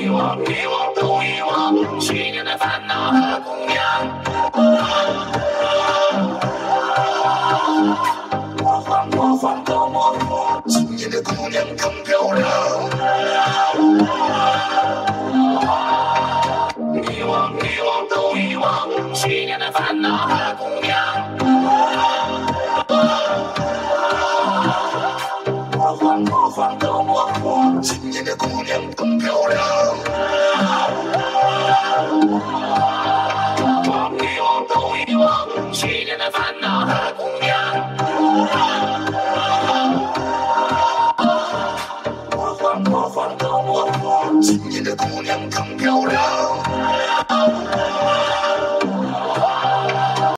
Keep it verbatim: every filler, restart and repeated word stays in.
遗忘，遗忘都遗忘，去年的烦恼和姑娘。魔幻魔幻都模糊，今年的姑娘更漂亮。遗忘遗忘都遗忘，去年的烦恼和姑娘。